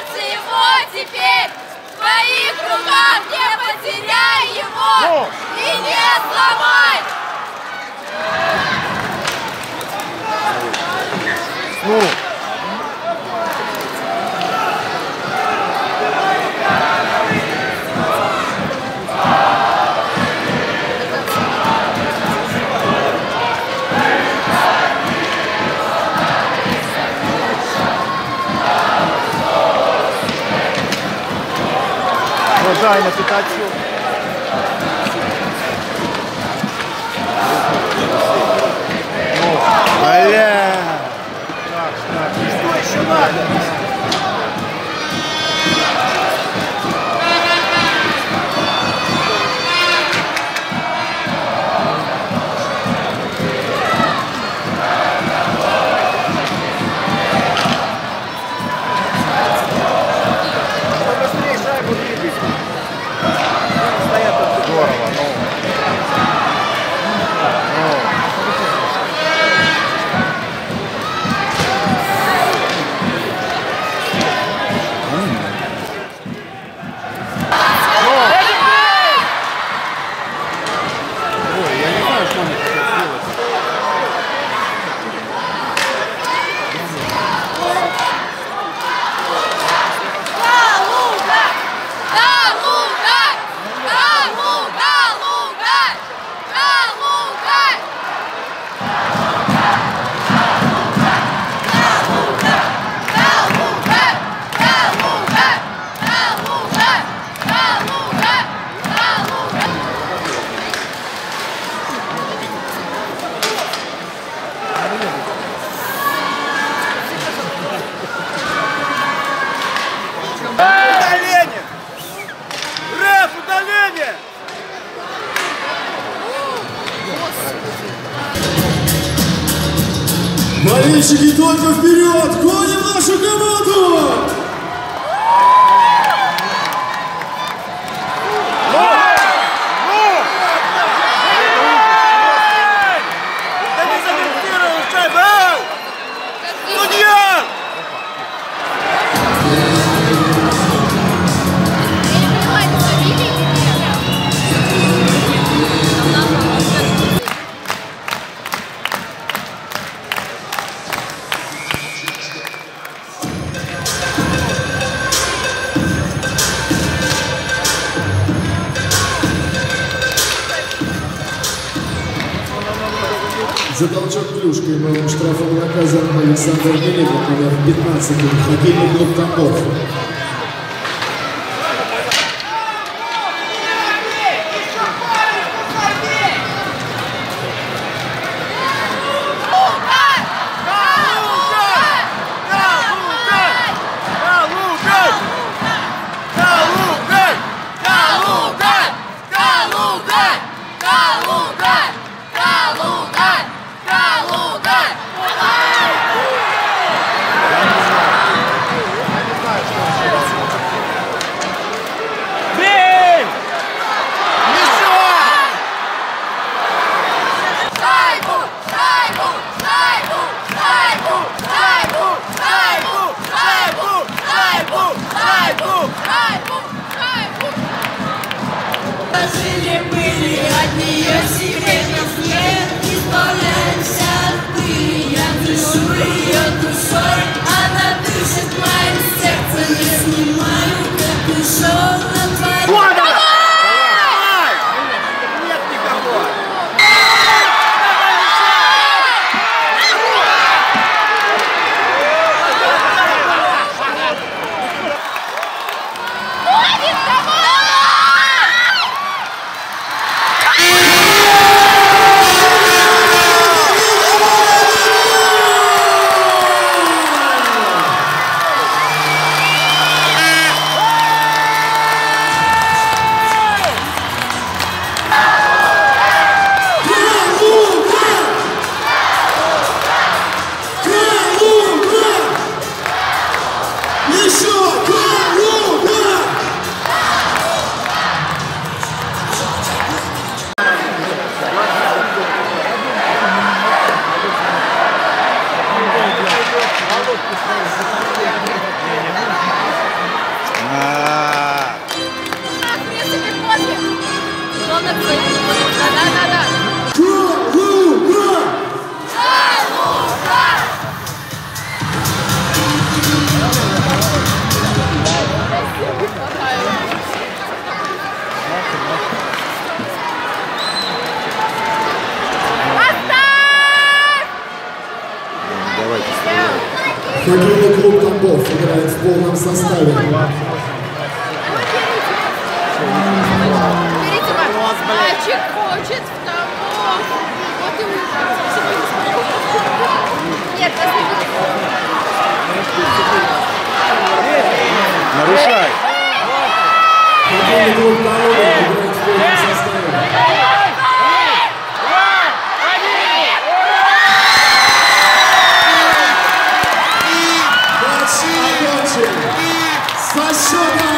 сердце его теперь, в твоих руках не потеряй его и не сломай. Продолжай на Пикачу. Бля! Что еще надо? Быстрее шайбу двигайся. Стоят тут здорово, Болельщики, только вперед! Гоним нашу команду! За толчок клюшкой новым штрафом наказан Александр Меледов, номер 15, хоккейный клуб Тамбов. Я не знаю, что Хоккейный клуб Тамбов играет в полном составе. Мальчик хочет в Тамбов. Вот и нет, нас не будет. Нарушай. Хоккейный клуб Тамбов играет в полном составе. Со счетом